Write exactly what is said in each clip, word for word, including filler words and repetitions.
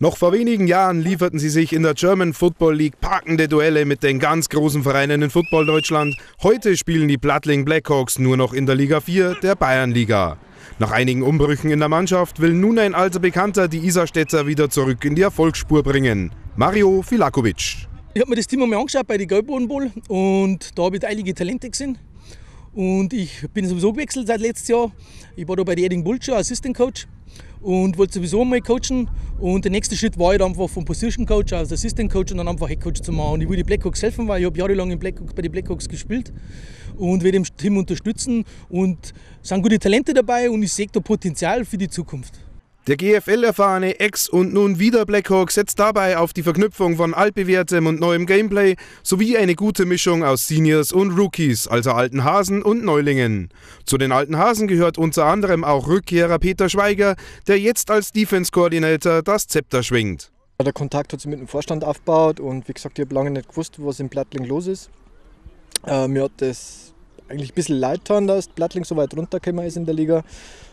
Noch vor wenigen Jahren lieferten sie sich in der German Football League packende Duelle mit den ganz großen Vereinen in Football Deutschland. Heute spielen die Plattling Blackhawks nur noch in der Liga vier, der Bayernliga. Nach einigen Umbrüchen in der Mannschaft will nun ein alter Bekannter die Isarstädter wieder zurück in die Erfolgsspur bringen. Mario Filakovic. Ich habe mir das Team einmal angeschaut bei den Gelbboden Bowl und da habe ich einige Talente gesehen. Und ich bin sowieso gewechselt seit letztes Jahr. Ich war da bei den Edding Bulls schon Assistant Coach und wollte sowieso mal coachen. Und der nächste Schritt war halt einfach vom Position Coach als Assistant Coach und dann einfach Head Coach zu machen. Und ich will die Blackhawks helfen, weil ich habe jahrelang in Blackhawks, bei den Blackhawks gespielt und will dem Team unterstützen. Und es sind gute Talente dabei und ich sehe da Potenzial für die Zukunft. Der G F L-erfahrene Ex- und nun wieder Blackhawk setzt dabei auf die Verknüpfung von altbewährtem und neuem Gameplay sowie eine gute Mischung aus Seniors und Rookies, also alten Hasen und Neulingen. Zu den alten Hasen gehört unter anderem auch Rückkehrer Peter Schweiger, der jetzt als Defense-Coordinator das Zepter schwingt. Der Kontakt hat sich mit dem Vorstand aufgebaut und wie gesagt, ich habe lange nicht gewusst, was in Plattling los ist. Äh, mir hat das eigentlich ein bisschen leid getan, dass Plattling so weit runtergekommen ist in der Liga.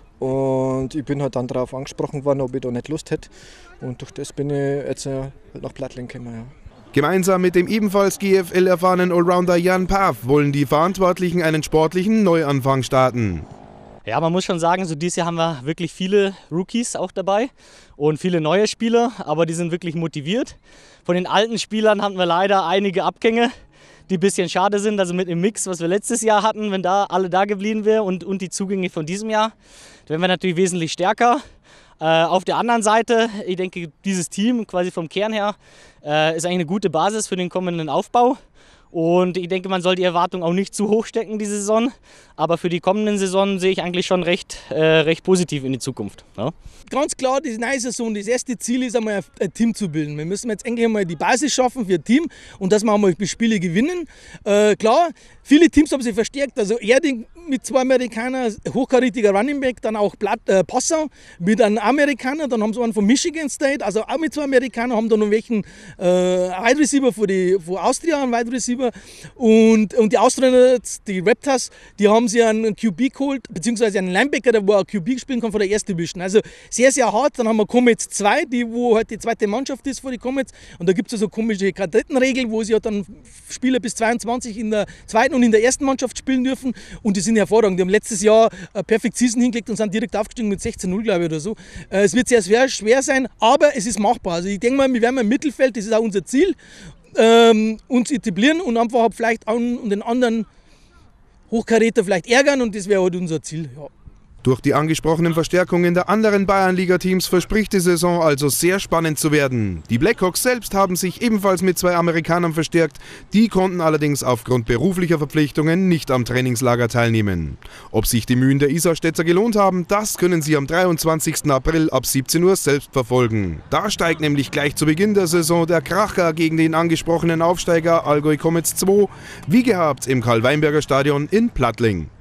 Und ich bin halt dann darauf angesprochen worden, ob ich da nicht Lust hätte. Und durch das bin ich jetzt nach Plattling gekommen. Ja. Gemeinsam mit dem ebenfalls G F L-erfahrenen Allrounder Jan Paff wollen die Verantwortlichen einen sportlichen Neuanfang starten. Ja, man muss schon sagen, so dieses Jahr haben wir wirklich viele Rookies auch dabei und viele neue Spieler, aber die sind wirklich motiviert. Von den alten Spielern hatten wir leider einige Abgänge, die ein bisschen schade sind, also mit dem Mix, was wir letztes Jahr hatten, wenn da alle da geblieben wären und, und die Zugänge von diesem Jahr, dann wären wir natürlich wesentlich stärker. Äh, auf der anderen Seite, ich denke, dieses Team quasi vom Kern her äh, ist eigentlich eine gute Basis für den kommenden Aufbau. Und ich denke, man soll die Erwartungen auch nicht zu hoch stecken diese Saison. Aber für die kommenden Saison sehe ich eigentlich schon recht, äh, recht positiv in die Zukunft. Ja. Ganz klar, die neue Saison, das erste Ziel ist einmal ein Team zu bilden. Wir müssen jetzt endlich einmal die Basis schaffen für ein Team und dass wir einmal Spiele gewinnen. Äh, klar, viele Teams haben sich verstärkt. Also Erding mit zwei Amerikanern, hochkarätiger Running Back, dann auch Blatt, äh, Passau mit einem Amerikaner, dann haben sie einen von Michigan State, also auch mit zwei Amerikanern, haben dann noch welchen äh, Wide Receiver von, die, von Austria, einen Wide Receiver. Und, und die Austrians, die Raptors, die haben sich einen Q B geholt, beziehungsweise einen Linebacker, der wo ein Q B spielen kann von der ersten Division. Also sehr, sehr hart. Dann haben wir Comets zwei, die, wo halt die zweite Mannschaft ist für die Comets. Und da gibt es so also komische Kadettenregeln, wo sie halt dann Spieler bis zweiundzwanzig in der zweiten und in der ersten Mannschaft spielen dürfen. Und die sind hervorragend. Die haben letztes Jahr eine Perfect Season hingelegt und sind direkt aufgestiegen mit sechzehn null, glaube ich, oder so. Es wird sehr schwer, schwer sein, aber es ist machbar. Also ich denke mal, wir werden im Mittelfeld, das ist auch unser Ziel, ähm, uns etablieren und einfach vielleicht an den anderen Hochkaräter vielleicht ärgern und das wäre halt unser Ziel. Ja. Durch die angesprochenen Verstärkungen der anderen Bayernliga-Teams verspricht die Saison also sehr spannend zu werden. Die Blackhawks selbst haben sich ebenfalls mit zwei Amerikanern verstärkt, die konnten allerdings aufgrund beruflicher Verpflichtungen nicht am Trainingslager teilnehmen. Ob sich die Mühen der Isarstädter gelohnt haben, das können Sie am dreiundzwanzigsten April ab siebzehn Uhr selbst verfolgen. Da steigt nämlich gleich zu Beginn der Saison der Kracher gegen den angesprochenen Aufsteiger Allgäu Comets zwei, wie gehabt im Karl-Weinberger Stadion in Plattling.